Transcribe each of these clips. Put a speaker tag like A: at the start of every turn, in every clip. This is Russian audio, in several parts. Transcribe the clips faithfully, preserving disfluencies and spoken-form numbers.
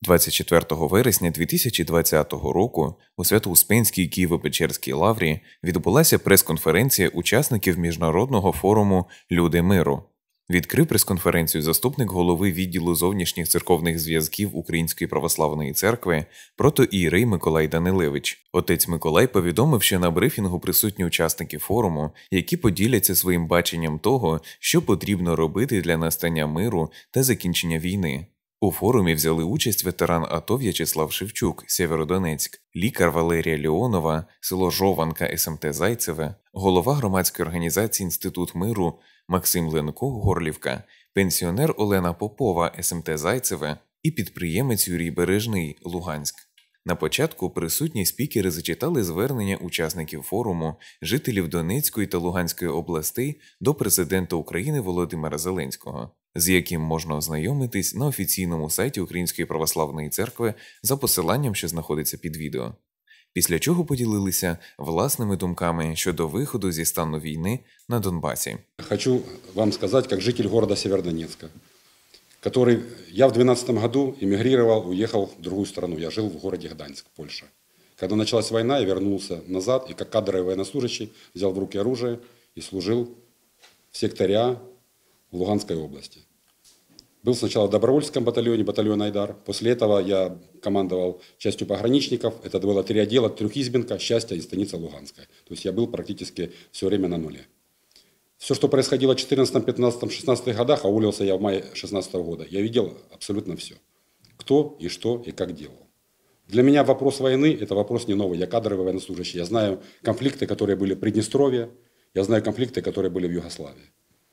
A: двадцять четвертого вересня дві тисячі двадцятого року у Свято-Успенській Києво-Печерській лаврі відбулася прес-конференція учасників міжнародного форуму «Люди миру». Відкрив прес-конференцію заступник голови відділу зовнішніх церковних зв'язків Української православної церкви протоієрей Миколай Данилевич. Отець Миколай повідомив, що на брифінгу присутні учасники форуму, які поділяться своїм баченням того, що потрібно робити для настання миру та закінчення війни. У форумі взяли участь ветеран АТО В'ячеслав Шевчук, Сєвєродонецьк, лікар Валерія Леонова, село Жованка, СМТ Зайцеве, голова громадської організації «Інститут миру» Максим Ленко, Горлівка, пенсіонер Олена Попова, СМТ Зайцеве і підприємець Юрій Бережний, Луганськ. На початку присутні спікери зачитали звернення учасників форуму, жителів Донецької та Луганської областей до президента України Володимира Зеленського, з яким можна ознайомитись на офіційному сайті Української православної церкви за посиланням, що знаходиться під відео. Після чого поділилися власними думками щодо виходу зі стану війни на Донбасі.
B: Хочу вам сказать, как житель города Северодонецка, который я в двенадцатом году эмигрировал, уехал в другую страну. Я жил в городе Гданьск, Польша. Когда началась война, я вернулся назад и как кадровый военнослужащий взял в руки оружие и служил в секторе А в Луганской области. Был сначала в добровольческом батальоне, батальон Айдар. После этого я командовал частью пограничников. Это было три отдела: Трехизбенка, Счастье и станица Луганская. То есть я был практически все время на нуле. Все, что происходило в четырнадцатом, пятнадцатом, шестнадцатых годах, а уволился я в мае шестнадцатого года, я видел абсолютно все. Кто и что и как делал. Для меня вопрос войны – это вопрос не новый. Я кадровый военнослужащий. Я знаю конфликты, которые были в Приднестровье. Я знаю конфликты, которые были в Югославии.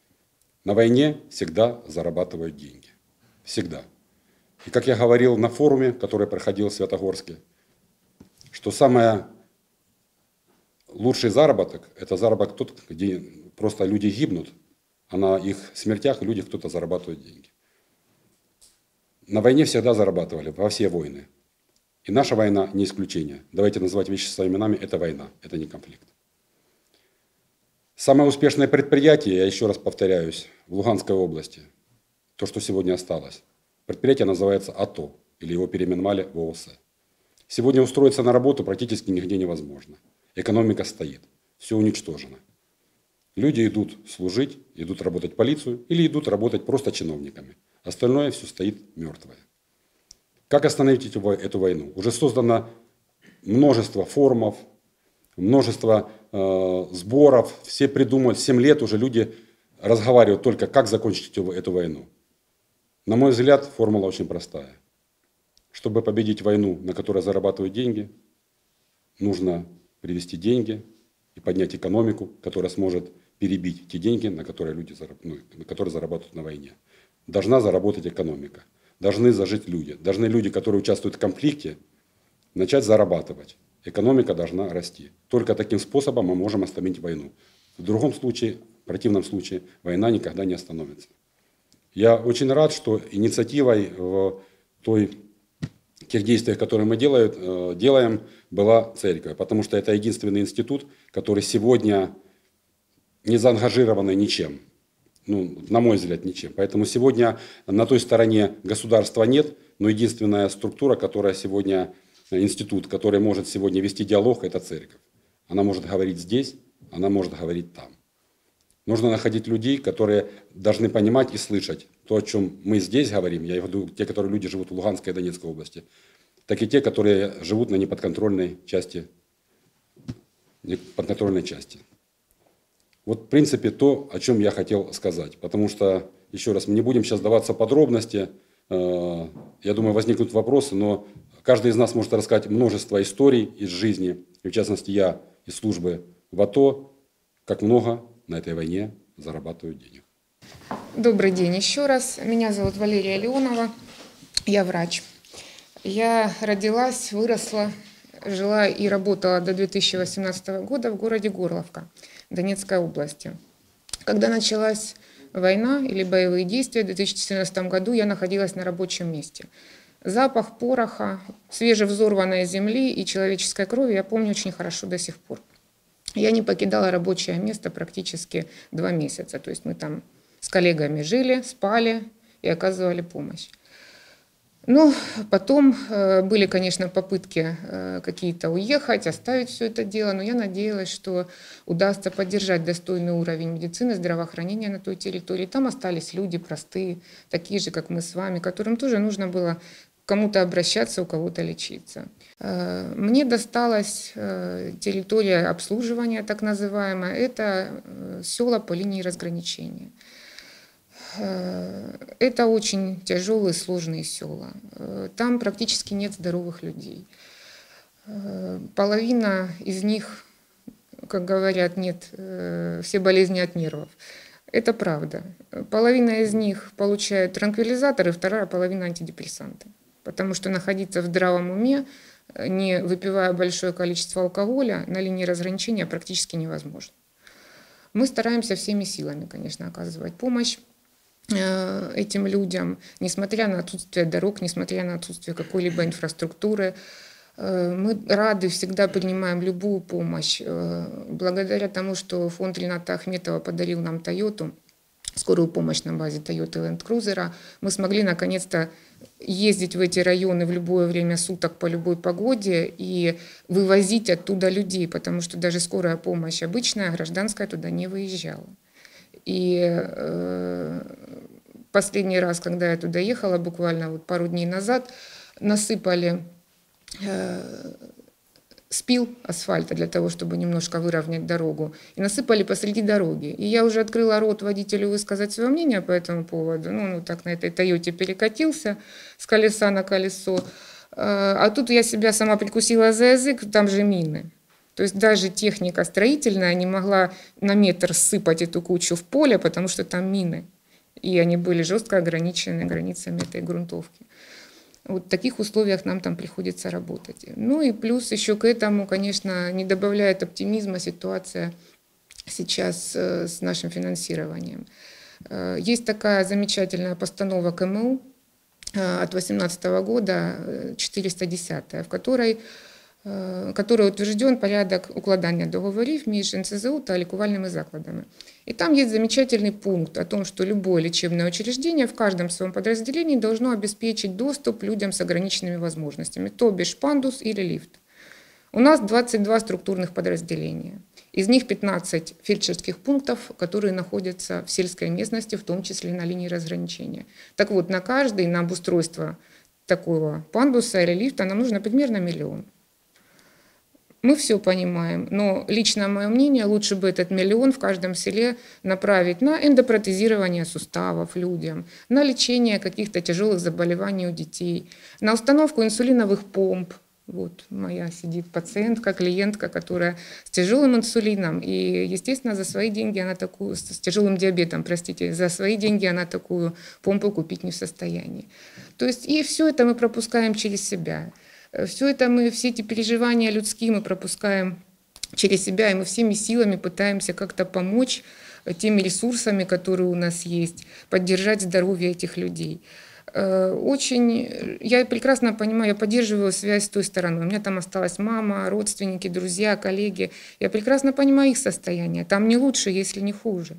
B: На войне всегда зарабатывают деньги. Всегда. И как я говорил на форуме, который проходил в Святогорске, что самый лучший заработок – это заработок тот, где просто люди гибнут, а на их смертях люди кто-то зарабатывают деньги. На войне всегда зарабатывали, во все войны. И наша война не исключение. Давайте называть вещи своими именами – это война, это не конфликт. Самое успешное предприятие, я еще раз повторяюсь, в Луганской области, то, что сегодня осталось. Предприятие называется АТО, или его переименовали в ООС. Сегодня устроиться на работу практически нигде невозможно. Экономика стоит, все уничтожено. Люди идут служить, идут работать в полицию или идут работать просто чиновниками. Остальное все стоит мертвое. Как остановить эту, эту войну? Уже создано множество форумов, множество э, сборов, все придумывают, семь лет уже люди разговаривают только, как закончить эту, эту войну. На мой взгляд, формула очень простая. Чтобы победить войну, на которой зарабатывают деньги, нужно привести деньги и поднять экономику, которая сможет перебить те деньги, на которые люди зараб... ну, на которые зарабатывают на войне. Должна заработать экономика, должны зажить люди, должны люди, которые участвуют в конфликте, начать зарабатывать. Экономика должна расти. Только таким способом мы можем остановить войну. В другом случае, в противном случае, война никогда не остановится. Я очень рад, что инициативой в той, тех действиях, которые мы делают, делаем, была церковь. Потому что это единственный институт, который сегодня не заангажированный ничем. Ну, на мой взгляд, ничем. Поэтому сегодня на той стороне государства нет, но единственная структура, которая сегодня, институт, который может сегодня вести диалог, это церковь. Она может говорить здесь, она может говорить там. Нужно находить людей, которые должны понимать и слышать то, о чем мы здесь говорим. Я имею в виду те, которые люди живут в Луганской и Донецкой области, так и те, которые живут на неподконтрольной части. Неподконтрольной части. Вот, в принципе, то, о чем я хотел сказать. Потому что, еще раз, мы не будем сейчас даваться в подробности. Я думаю, возникнут вопросы, но каждый из нас может рассказать множество историй из жизни. И в частности, я из службы в АТО, как много на этой войне зарабатывают денег.
C: Добрый день еще раз. Меня зовут Валерия Леонова. Я врач. Я родилась, выросла, жила и работала до две тысячи восемнадцатого года в городе Горловка, Донецкой области. Когда началась война или боевые действия в две тысячи четырнадцатом году, я находилась на рабочем месте. Запах пороха, свежевзорванной земли и человеческой крови я помню очень хорошо до сих пор. Я не покидала рабочее место практически два месяца. То есть мы там с коллегами жили, спали и оказывали помощь. Но потом были, конечно, попытки какие-то уехать, оставить все это дело, но я надеялась, что удастся поддержать достойный уровень медицины, здравоохранения на той территории. Там остались люди простые, такие же, как мы с вами, которым тоже нужно было к кому-то обращаться, у кого-то лечиться. Мне досталась территория обслуживания, так называемая, это села по линии разграничения. Это очень тяжелые, сложные села. Там практически нет здоровых людей. Половина из них, как говорят, нет, все болезни от нервов. Это правда. Половина из них получает транквилизаторы, вторая половина антидепрессанты. Потому что находиться в здравом уме, не выпивая большое количество алкоголя, на линии разграничения практически невозможно. Мы стараемся всеми силами, конечно, оказывать помощь этим людям, несмотря на отсутствие дорог, несмотря на отсутствие какой-либо инфраструктуры. Мы рады, всегда принимаем любую помощь. Благодаря тому, что фонд Рената Ахметова подарил нам Тойоту, скорую помощь на базе Toyota Land Cruiser, мы смогли наконец-то ездить в эти районы в любое время суток по любой погоде и вывозить оттуда людей, потому что даже скорая помощь обычная, гражданская, туда не выезжала. И э, последний раз, когда я туда ехала, буквально вот пару дней назад, насыпали э, спил асфальта для того, чтобы немножко выровнять дорогу, и насыпали посреди дороги. И я уже открыла рот водителю высказать свое мнение по этому поводу. Ну, он вот так на этой Тойоте перекатился с колеса на колесо. А тут я себя сама прикусила за язык, там же мины. То есть даже техника строительная не могла на метр сыпать эту кучу в поле, потому что там мины. И они были жестко ограничены границами этой грунтовки. Вот в таких условиях нам там приходится работать. Ну и плюс еще к этому, конечно, не добавляет оптимизма ситуация сейчас с нашим финансированием. Есть такая замечательная постанова ка эм у от две тысячи восемнадцатого года, четыреста десятая, в которой который утвержден порядок укладання договорів між ен це зе у та лікувальними закладами. И там есть замечательный пункт о том, что любое лечебное учреждение в каждом своем подразделении должно обеспечить доступ людям с ограниченными возможностями, то бишь пандус или лифт. У нас двадцать два структурных подразделения. Из них пятнадцать фельдшерских пунктов, которые находятся в сельской местности, в том числе на линии разграничения. Так вот, на каждый, на обустройство такого пандуса или лифта нам нужно примерно миллион. Мы все понимаем, но лично мое мнение, лучше бы этот миллион в каждом селе направить на эндопротезирование суставов людям, на лечение каких-то тяжелых заболеваний у детей, на установку инсулиновых помп. Вот моя сидит пациентка, клиентка, которая с тяжелым инсулином, и, естественно, за свои деньги она такую, с тяжелым диабетом, простите, за свои деньги она такую помпу купить не в состоянии. То есть и все это мы пропускаем через себя. Все это мы, все эти переживания людские мы пропускаем через себя, и мы всеми силами пытаемся как-то помочь теми ресурсами, которые у нас есть, поддержать здоровье этих людей. Очень, я прекрасно понимаю, я поддерживаю связь с той стороной. У меня там осталась мама, родственники, друзья, коллеги. Я прекрасно понимаю их состояние. Там не лучше, если не хуже.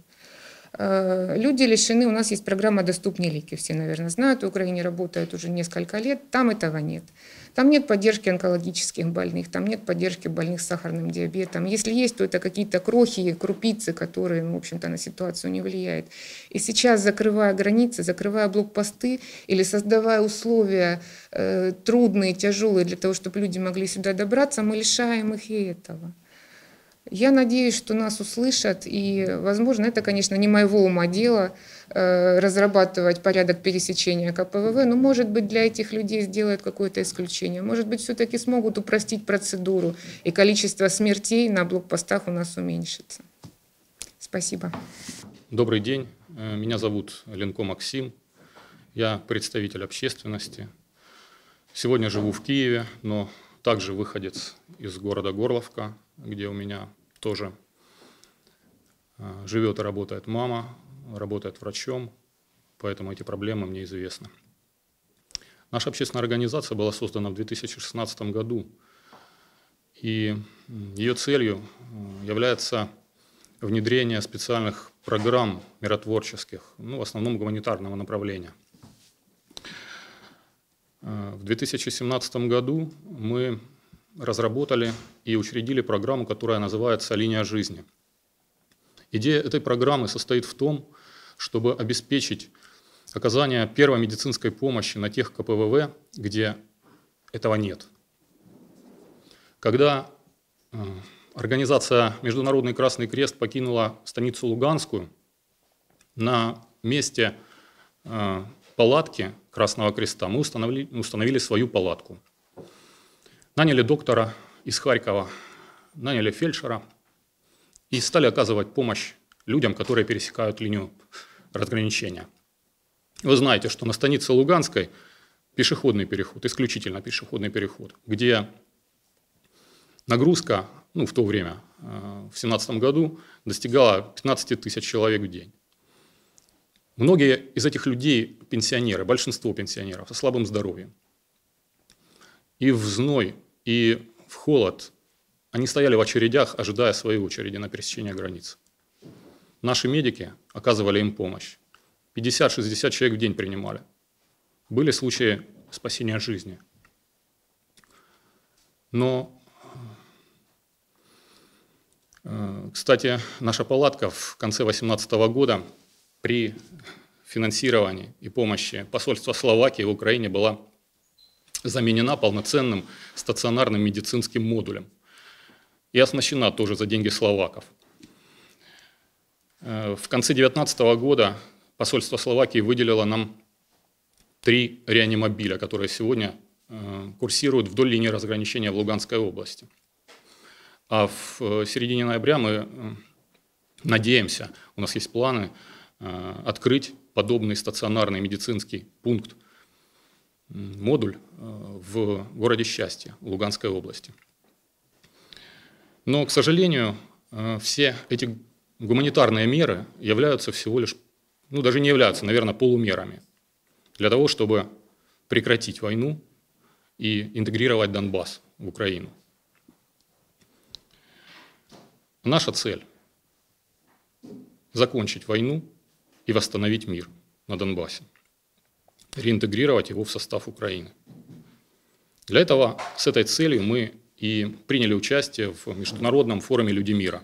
C: Люди лишены, у нас есть программа «Доступные лики», все, наверное, знают, в Украине работает уже несколько лет, там этого нет. Там нет поддержки онкологических больных, там нет поддержки больных с сахарным диабетом. Если есть, то это какие-то крохи, крупицы, которые, в общем-то, на ситуацию не влияют. И сейчас, закрывая границы, закрывая блокпосты или создавая условия э, трудные, тяжелые для того, чтобы люди могли сюда добраться, мы лишаем их и этого. Я надеюсь, что нас услышат, и, возможно, это, конечно, не моего ума дело э, разрабатывать порядок пересечения ка пэ вэ вэ, но, может быть, для этих людей сделают какое-то исключение. Может быть, все-таки смогут упростить процедуру, и количество смертей на блокпостах у нас уменьшится. Спасибо.
D: Добрый день. Меня зовут Ленко Максим. Я представитель общественности. Сегодня живу в Киеве, но также выходец из города Горловка, где у меня тоже живет и работает мама, работает врачом, поэтому эти проблемы мне известны. Наша общественная организация была создана в две тысячи шестнадцатом году, и ее целью является внедрение специальных программ миротворческих, ну, в основном гуманитарного направления. В две тысячи семнадцатом году мы разработали и учредили программу, которая называется «Линия жизни». Идея этой программы состоит в том, чтобы обеспечить оказание первой медицинской помощи на тех ка пэ вэ вэ, где этого нет. Когда организация «Международный Красный Крест» покинула станицу Луганскую, на месте палатки Красного Креста мы установили, установили свою палатку. Наняли доктора из Харькова, наняли фельдшера и стали оказывать помощь людям, которые пересекают линию разграничения. Вы знаете, что на станице Луганской пешеходный переход, исключительно пешеходный переход, где нагрузка, ну, в то время, в две тысячи семнадцатом году, достигала пятнадцать тысяч человек в день. Многие из этих людей пенсионеры, большинство пенсионеров со слабым здоровьем. И в зной, и в холод они стояли в очередях, ожидая своей очереди на пересечение границ. Наши медики оказывали им помощь. пятьдесят-шестьдесят человек в день принимали. Были случаи спасения жизни. Но, кстати, наша палатка в конце две тысячи восемнадцатого года при финансировании и помощи посольства Словакии в Украине была заменена полноценным стационарным медицинским модулем и оснащена тоже за деньги словаков. В конце две тысячи девятнадцатого года посольство Словакии выделило нам три реанимобиля, которые сегодня курсируют вдоль линии разграничения в Луганской области. А в середине ноября мы надеемся, у нас есть планы, открыть подобный стационарный медицинский пункт, модуль в городе Счастье, Луганской области. Но, к сожалению, все эти гуманитарные меры являются всего лишь, ну даже не являются, наверное, полумерами для того, чтобы прекратить войну и интегрировать Донбасс в Украину. Наша цель – закончить войну и восстановить мир на Донбассе, реинтегрировать его в состав Украины. Для этого с этой целью мы и приняли участие в Международном форуме «Люди мира».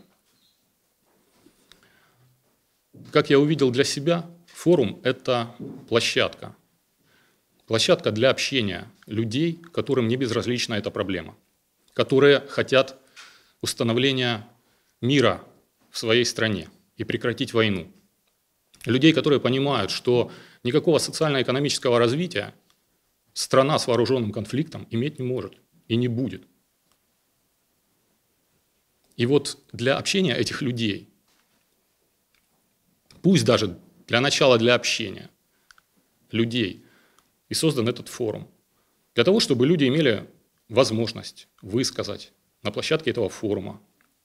D: Как я увидел для себя, форум – это площадка. Площадка для общения людей, которым не безразлична эта проблема, которые хотят установления мира в своей стране и прекратить войну. Людей, которые понимают, что никакого социально-экономического развития страна с вооруженным конфликтом иметь не может и не будет. И вот для общения этих людей, пусть даже для начала для общения людей, и создан этот форум. Для того, чтобы люди имели возможность высказать на площадке этого форума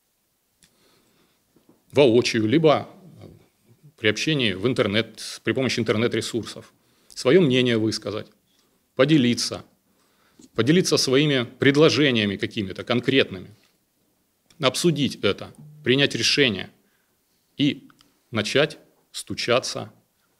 D: воочию, либо при общении в интернет, при помощи интернет-ресурсов, свое мнение высказать, поделиться, поделиться своими предложениями какими-то конкретными, обсудить это, принять решение и начать стучаться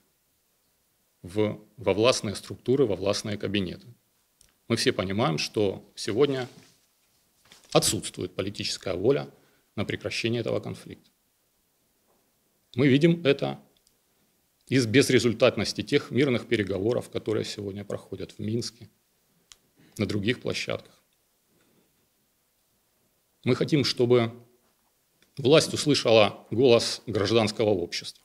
D: в, во властные структуры, во властные кабинеты. Мы все понимаем, что сегодня отсутствует политическая воля на прекращение этого конфликта. Мы видим это из безрезультатности тех мирных переговоров, которые сегодня проходят в Минске, на других площадках. Мы хотим, чтобы власть услышала голос гражданского общества.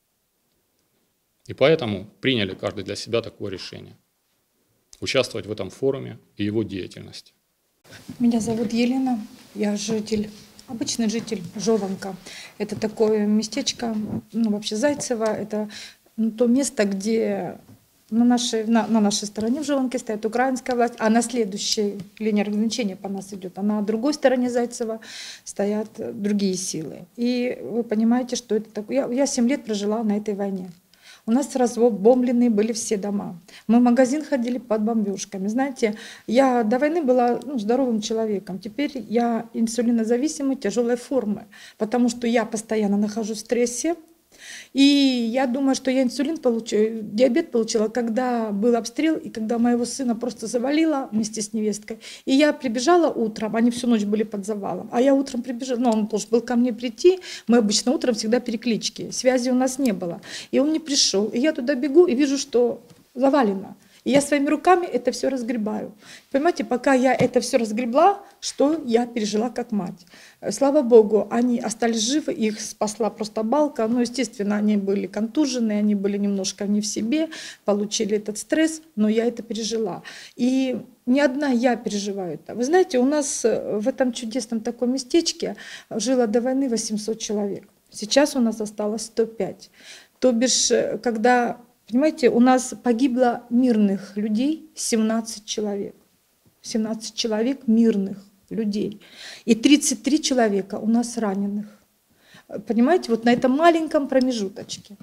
D: И поэтому приняли каждый для себя такое решение – участвовать в этом форуме и его деятельности.
E: Меня зовут Елена, я житель. Обычный житель Жованка. Это такое местечко, ну вообще Зайцево, это ну, то место, где на нашей, на, на нашей стороне в Жованке стоит украинская власть, а на следующей линии разграничения по нас идет, а на другой стороне Зайцева стоят другие силы. И вы понимаете, что это такое. Я, я семь лет прожила на этой войне. У нас разбомбленные были все дома. Мы в магазин ходили под бомбежками. Знаете, я до войны была ну, здоровым человеком. Теперь я инсулинозависимой тяжелой формы, потому что я постоянно нахожусь в стрессе. И я думаю, что я инсулин получила, диабет получила, когда был обстрел, и когда моего сына просто завалило вместе с невесткой. И я прибежала утром, они всю ночь были под завалом, а я утром прибежала, ну, он должен был ко мне прийти, мы обычно утром всегда переклички, связи у нас не было. И он не пришел, и я туда бегу и вижу, что завалено. И я своими руками это все разгребаю. Понимаете, пока я это все разгребла, что я пережила как мать. Слава Богу, они остались живы, их спасла просто балка. Ну, естественно, они были контужены, они были немножко не в себе, получили этот стресс, но я это пережила. И не одна я переживаю это. Вы знаете, у нас в этом чудесном таком местечке жило до войны восемьсот человек. Сейчас у нас осталось сто пять. То бишь, когда... Понимаете, у нас погибло мирных людей семнадцать человек. семнадцать человек мирных людей. И тридцать три человека у нас раненых. Понимаете, вот на этом маленьком промежуточке.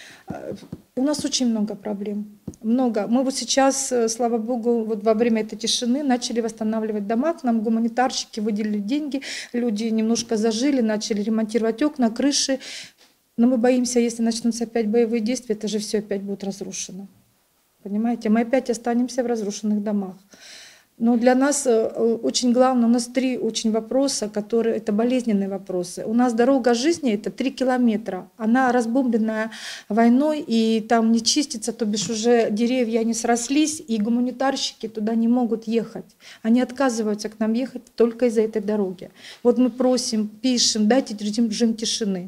E: У нас очень много проблем. Много. Мы вот сейчас, слава Богу, вот во время этой тишины начали восстанавливать дома. К нам гуманитарщики выделили деньги, люди немножко зажили, начали ремонтировать окна, крыши. Но мы боимся, если начнутся опять боевые действия, это же все опять будет разрушено. Понимаете? Мы опять останемся в разрушенных домах. Но для нас очень главное, у нас три очень вопроса, которые, это болезненные вопросы. У нас дорога жизни, это три километра. Она разбомбленная войной, и там не чистится, то бишь уже деревья не срослись, и гуманитарщики туда не могут ехать. Они отказываются к нам ехать только из-за этой дороги. Вот мы просим, пишем, дайте режим, режим тишины.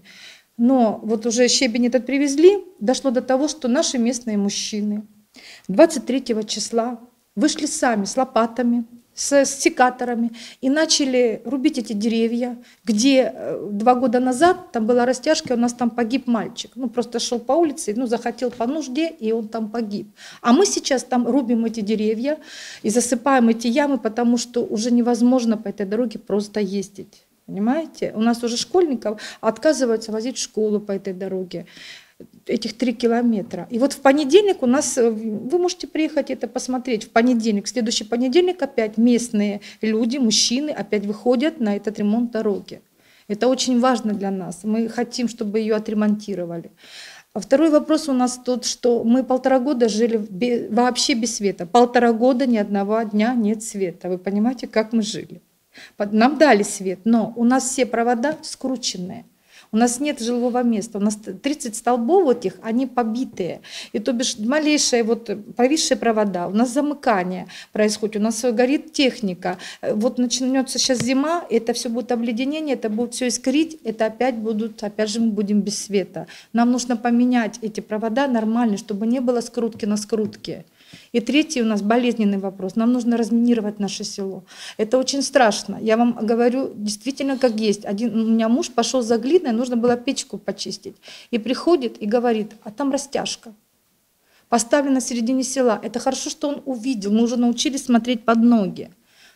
E: Но вот уже щебень этот привезли, дошло до того, что наши местные мужчины двадцать третьего числа вышли сами с лопатами, с, с секаторами и начали рубить эти деревья, где два года назад там была растяжка, у нас там погиб мальчик. Ну, просто шел по улице, ну, захотел по нужде, и он там погиб. А мы сейчас там рубим эти деревья и засыпаем эти ямы, потому что уже невозможно по этой дороге просто ездить. Понимаете? У нас уже школьников отказываются возить в школу по этой дороге. Этих три километра. И вот в понедельник у нас, вы можете приехать это посмотреть, в понедельник, в следующий понедельник опять местные люди, мужчины опять выходят на этот ремонт дороги. Это очень важно для нас. Мы хотим, чтобы ее отремонтировали. А второй вопрос у нас тот, что мы полтора года жили без, вообще без света. Полтора года ни одного дня нет света. Вы понимаете, как мы жили? Нам дали свет, но у нас все провода скрученные. У нас нет жилого места. У нас тридцать столбов вот этих, они побитые. И то бишь малейшие вот повисшие провода. У нас замыкание происходит, у нас горит техника. Вот начнется сейчас зима, это все будет обледенение, это будет все искрить, это опять будут, опять же мы будем без света. Нам нужно поменять эти провода нормально, чтобы не было скрутки на скрутке. И третий у нас болезненный вопрос. Нам нужно разминировать наше село. Это очень страшно. Я вам говорю действительно как есть. Один, у меня муж пошел за глиной, нужно было печку почистить. И приходит и говорит, а там растяжка. Поставлена в середине села. Это хорошо, что он увидел. Мы уже научились смотреть под ноги.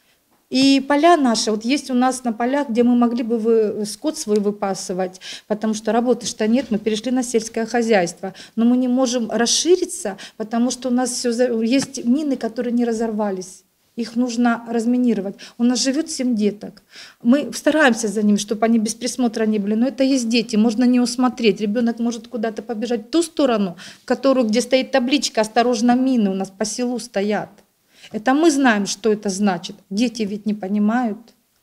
E: И поля наши, вот есть у нас на полях, где мы могли бы вы, скот свой выпасывать, потому что работы-то нет, мы перешли на сельское хозяйство. Но мы не можем расшириться, потому что у нас все, есть мины, которые не разорвались. Их нужно разминировать. У нас живет семь деток. Мы стараемся за ними, чтобы они без присмотра не были. Но это есть дети, можно не усмотреть. Ребенок может куда-то побежать в ту сторону, в которую, где стоит табличка «Осторожно, мины» у нас по селу стоят. Это мы знаем, что это значит. Дети ведь не понимают.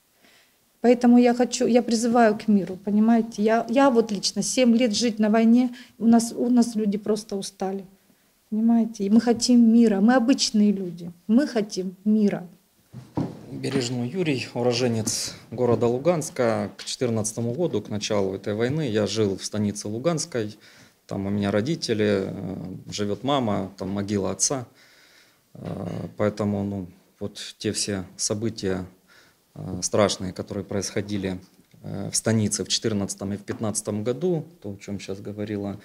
E: Поэтому я хочу, я призываю к миру, понимаете. Я, я вот лично семь лет жить на войне, у нас, у нас люди просто устали. Понимаете? И мы хотим мира. Мы обычные люди. Мы хотим мира.
F: Бережной Юрий, уроженец города Луганска. К две тысячи четырнадцатому году, к началу этой войны, я жил в станице Луганской. Там у меня родители, живет мама, там могила отца. Поэтому ну, вот те все события страшные, которые происходили в станице в две тысячи четырнадцатом и в две тысячи пятнадцатом году, то, о чем сейчас говорила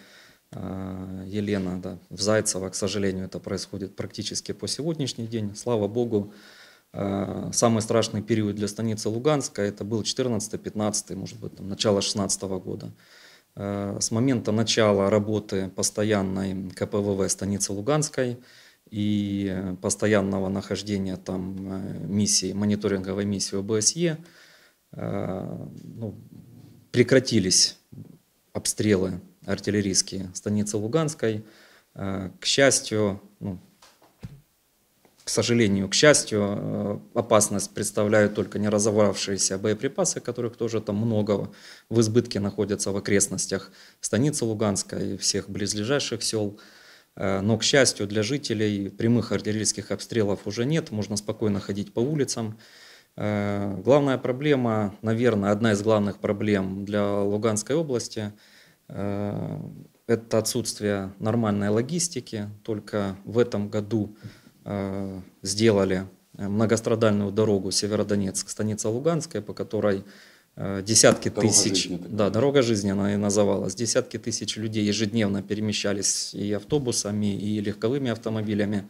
F: Елена, да, в Зайцево, к сожалению, это происходит практически по сегодняшний день. Слава Богу, самый страшный период для станицы Луганска это был четырнадцатый-пятнадцатый, может быть, там, начало шестнадцатого года. С момента начала работы постоянной ка пэ вэ вэ станицы Луганской и постоянного нахождения там миссии, мониторинговой миссии о бэ эс е, ну, прекратились обстрелы артиллерийские станицы Луганской. К счастью, ну, к сожалению, к счастью, опасность представляют только не разорвавшиеся боеприпасы, которых тоже там много в избытке находятся в окрестностях станицы Луганской и всех близлежащих сел. Но, к счастью, для жителей прямых артиллерийских обстрелов уже нет, можно спокойно ходить по улицам. Главная проблема, наверное, одна из главных проблем для Луганской области – это отсутствие нормальной логистики. Только в этом году сделали многострадальную дорогу Северодонецк-станица Луганская, по которой десятки
B: дорога
F: тысяч,
B: жизни,
F: да, дорога жизни она и называлась, десятки тысяч людей ежедневно перемещались и автобусами, и легковыми автомобилями.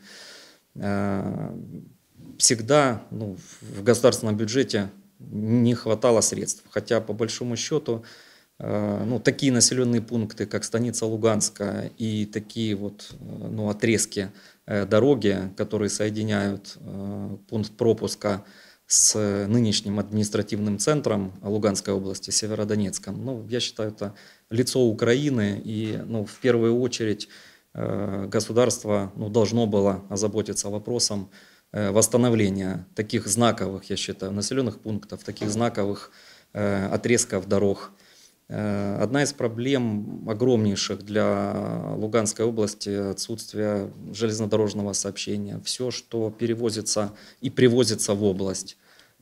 F: Всегда, ну, в государственном бюджете не хватало средств, хотя по большому счету, ну, такие населенные пункты, как станица Луганская и такие вот, ну, отрезки дороги, которые соединяют пункт пропуска с нынешним административным центром Луганской области, Северодонецком, ну, я считаю, это лицо Украины, и, ну, в первую очередь государство, ну, должно было озаботиться вопросом восстановления таких знаковых, я считаю, населенных пунктов, таких знаковых отрезков дорог. Одна из проблем огромнейших для Луганской области – отсутствие железнодорожного сообщения. Все, что перевозится и привозится в область,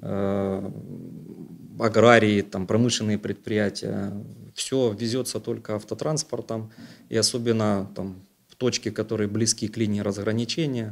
F: аграрии, там, промышленные предприятия, все везется только автотранспортом, и особенно там, в точки, которые близки к линии разграничения,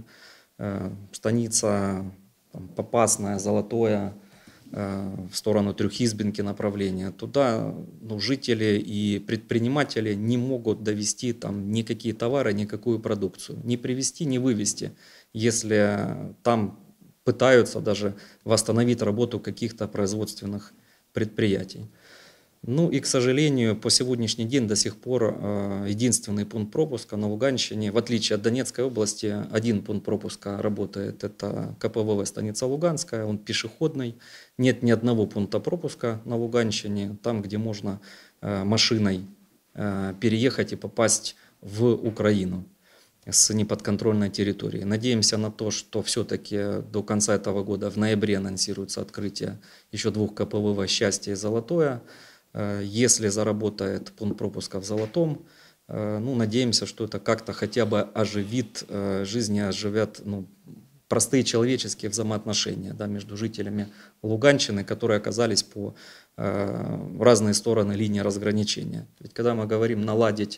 F: станица там, Попасная, Золотое, в сторону Трехизбинки направления. Туда, ну, жители и предприниматели не могут довести там никакие товары, никакую продукцию. Не привезти, не вывести, если там пытаются даже восстановить работу каких-то производственных предприятий. Ну и, к сожалению, по сегодняшний день до сих пор единственный пункт пропуска на Луганщине, в отличие от Донецкой области, один пункт пропуска работает, это ка пэ вэ вэ станица Луганская, он пешеходный. Нет ни одного пункта пропуска на Луганщине, там, где можно машиной переехать и попасть в Украину с неподконтрольной территории. Надеемся на то, что все-таки до конца этого года, в ноябре, анонсируется открытие еще двух ка пэ вэ вэ «Счастье» и «Золотое». Если заработает пункт пропуска в Золотом, ну, надеемся, что это как-то хотя бы оживит жизнь, оживят, ну, простые человеческие взаимоотношения, да, между жителями Луганщины, которые оказались по э, разные стороны линии разграничения. Ведь когда мы говорим наладить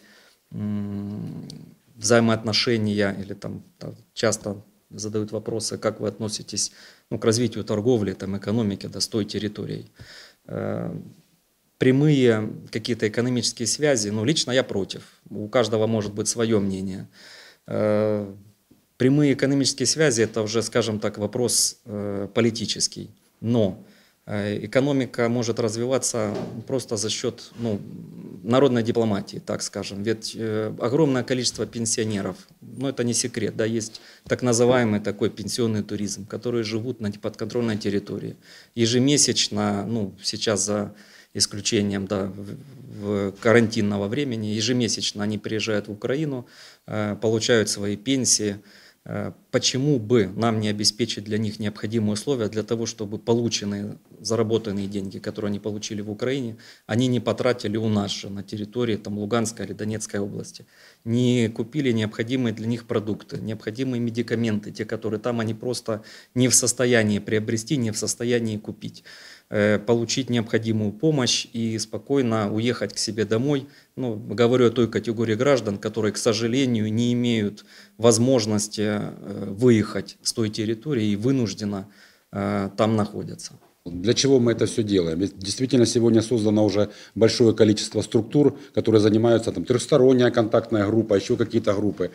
F: м, взаимоотношения, или там да, часто задают вопросы, как вы относитесь, ну, к развитию торговли, там, экономики, да, с той территорией. Э, прямые какие-то экономические связи, ну, лично я против. У каждого может быть свое мнение. Э, Прямые экономические связи – это уже, скажем так, вопрос э, политический. Но э, экономика может развиваться просто за счет, ну, народной дипломатии, так скажем. Ведь э, огромное количество пенсионеров, ну это не секрет, да, есть так называемый такой пенсионный туризм, которые живут на неподконтрольной территории. Ежемесячно, ну сейчас за исключением, да, в карантинного времени, ежемесячно они приезжают в Украину, э, получают свои пенсии. Почему бы нам не обеспечить для них необходимые условия для того, чтобы полученные, заработанные деньги, которые они получили в Украине, они не потратили у нас же на территории там, Луганской или Донецкой области, не купили необходимые для них продукты, необходимые медикаменты, те, которые там они просто не в состоянии приобрести, не в состоянии купить, получить необходимую помощь и спокойно уехать к себе домой. Ну, говорю о той категории граждан, которые, к сожалению, не имеют возможности выехать с той территории и вынужденно там находятся.
B: Для чего мы это все делаем? Ведь действительно сегодня создано уже большое количество структур, которые занимаются, там, трехсторонняя контактная группа, еще какие-то группы.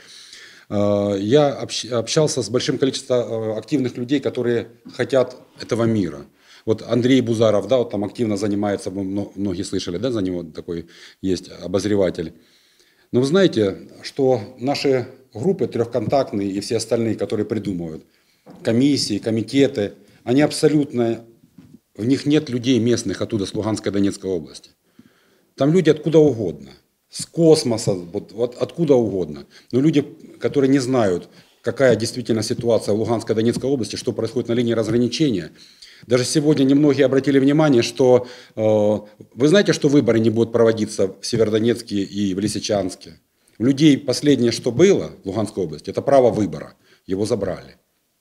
B: Я общался с большим количеством активных людей, которые хотят этого мира. Вот Андрей Бузаров, да, вот там активно занимается, многие слышали, да, за него такой есть обозреватель. Но вы знаете, что наши группы трехконтактные и все остальные, которые придумывают, комиссии, комитеты, они абсолютно, в них нет людей местных оттуда, с Луганской, Донецкой области. Там люди откуда угодно. с космоса, вот, вот откуда угодно. Но люди, которые не знают, какая действительно ситуация в Луганской и Донецкой области, что происходит на линии разграничения. Даже сегодня немногие обратили внимание, что э, вы знаете, что выборы не будут проводиться в Северодонецке и в Лисичанске. У людей последнее, что было в Луганской области, это право выбора. Его забрали.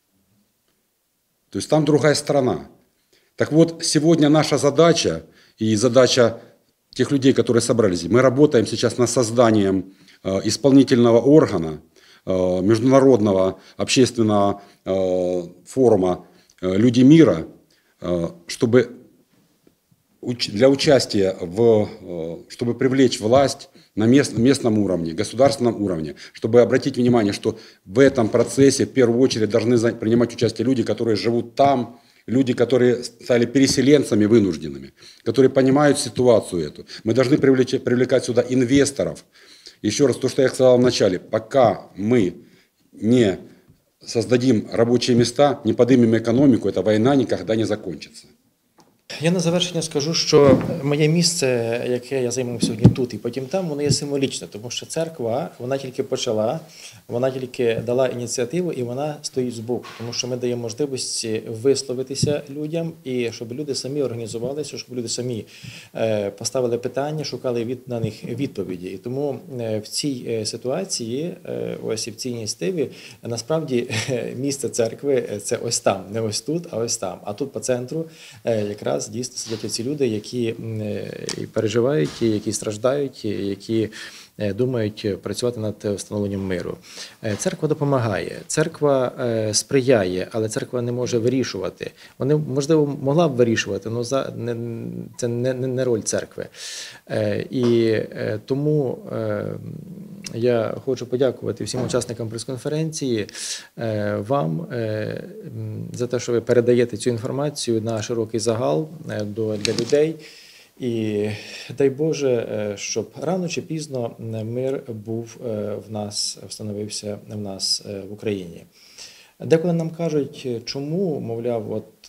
B: То есть там другая страна. Так вот, сегодня наша задача и задача тех людей, которые собрались, мы работаем сейчас над созданием э, исполнительного органа, э, международного общественного э, форума э, «Люди мира», э, чтобы уч- для участия, в, э, чтобы привлечь власть на мест, местном уровне, государственном уровне, чтобы обратить внимание, что в этом процессе в первую очередь должны за- принимать участие люди, которые живут там, люди, которые стали переселенцами вынужденными, которые понимают ситуацию эту. Мы должны привлечь, привлекать сюда инвесторов. Еще раз, то, что я сказал в начале, пока мы не создадим рабочие места, не поднимем экономику, эта война никогда не закончится.
G: Я на завершення скажу, що моє місце, яке я займав сьогодні тут і потім там, воно є символічне, тому що церква, вона тільки почала, вона тільки дала ініціативу і вона стоїть збоку, тому що ми даємо можливості висловитися людям і щоб люди самі організувалися, щоб люди самі поставили питання, шукали від, на них відповіді. І тому в цій ситуації, ось і в цій ініціативі, насправді місце церкви – це ось там, не ось тут, а ось там. А тут по центру якраз дійсно сидять ці люди, які і переживають, які страждають, які думають працювати над встановленням миру. Церква допомагає, церква сприяє, але церква не може вирішувати. Вона, можливо, могла б вирішувати, але це не роль церкви. І тому я хочу подякувати всім учасникам прес-конференції, вам за те, що ви передаєте цю інформацію на широкий загал для людей. І дай Боже, щоб рано чи пізно мир був в нас, встановився в нас в Україні. Деколи нам кажуть, чому, мовляв, от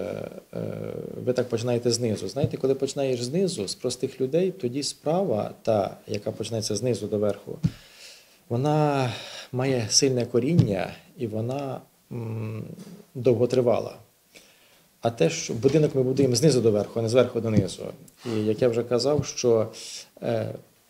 G: ви так починаєте знизу. Знаєте, коли починаєш знизу, з простих людей, тоді справа, та, яка починається знизу до верху, вона має сильне коріння і вона м, довготривала. А те, що будинок ми будуємо знизу до верху, а не зверху до низу. І як я вже казав, що е,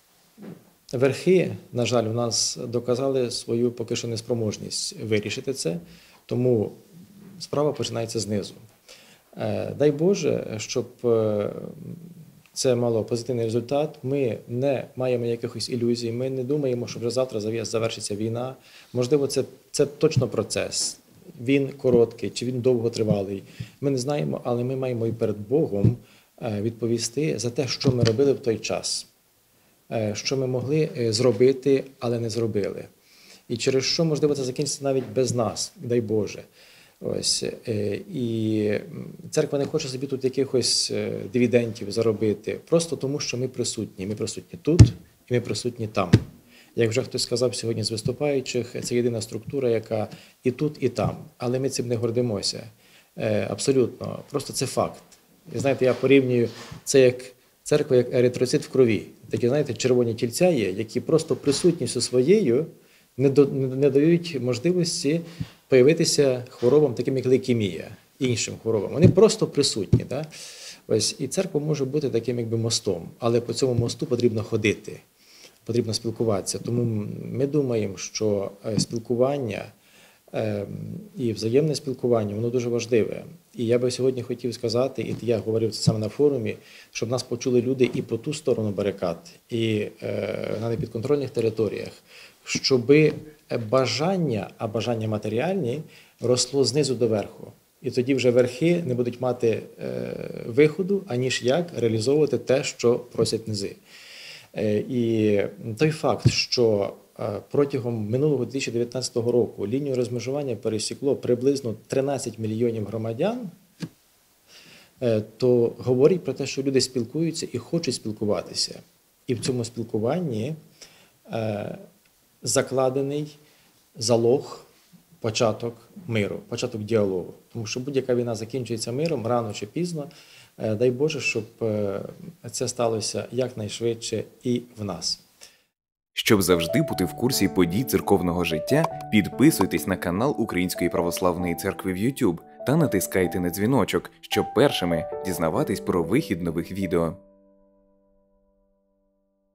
G: верхи, на жаль, у нас доказали свою поки що неспроможність вирішити це, тому справа починається знизу. Е, дай Боже, щоб е, це мало позитивний результат. Ми не маємо якихось ілюзій, ми не думаємо, що вже завтра завершиться війна. Можливо, це, це точно процес. Він короткий чи він довготривалий. Ми не знаємо, але ми маємо і перед Богом відповісти за те, що ми робили в той час. Що ми могли зробити, але не зробили. І через що, можливо, це закінчиться навіть без нас, дай Боже. Ось. І церква не хоче собі тут якихось дивідендів заробити, просто тому, що ми присутні. Ми присутні тут і ми присутні там. Як вже хтось сказав сьогодні з виступаючих, це єдина структура, яка і тут, і там. Але ми цим не гордимося. Абсолютно. Просто це факт. І знаєте, я порівнюю це як церква, як еритроцит в крові. Такі, знаєте, червоні тільця є, які просто присутністю своєю не, до, не дають можливості появитися хворобам, таким як лейкемія, іншим хворобам. Вони просто присутні. Да? Ось, і церква може бути таким якби мостом, але по цьому мосту потрібно ходити. Потрібно спілкуватися. Тому ми думаємо, що спілкування і взаємне спілкування, воно дуже важливе. І я би сьогодні хотів сказати, і я говорив це саме на форумі, щоб нас почули люди і по ту сторону барикад, і на непідконтрольних територіях, щоб бажання, а бажання матеріальні, росло знизу до верху. І тоді вже верхи не будуть мати виходу, аніж як реалізовувати те, що просять низи. І той факт, що протягом минулого дві тисячі дев'ятнадцятого року лінію розмежування пересікло приблизно тринадцять мільйонів громадян, то говорить про те, що люди спілкуються і хочуть спілкуватися. І в цьому спілкуванні закладений залог, початок миру, початок діалогу. Тому що будь-яка війна закінчується миром рано чи пізно. Дай Боже, щоб це сталося якнайшвидше і в нас.
A: Щоб завжди бути в курсі подій церковного життя, підписуйтесь на канал Української Православної Церкви в YouTube та натискайте на дзвіночок, щоб першими дізнаватись про вихід нових відео.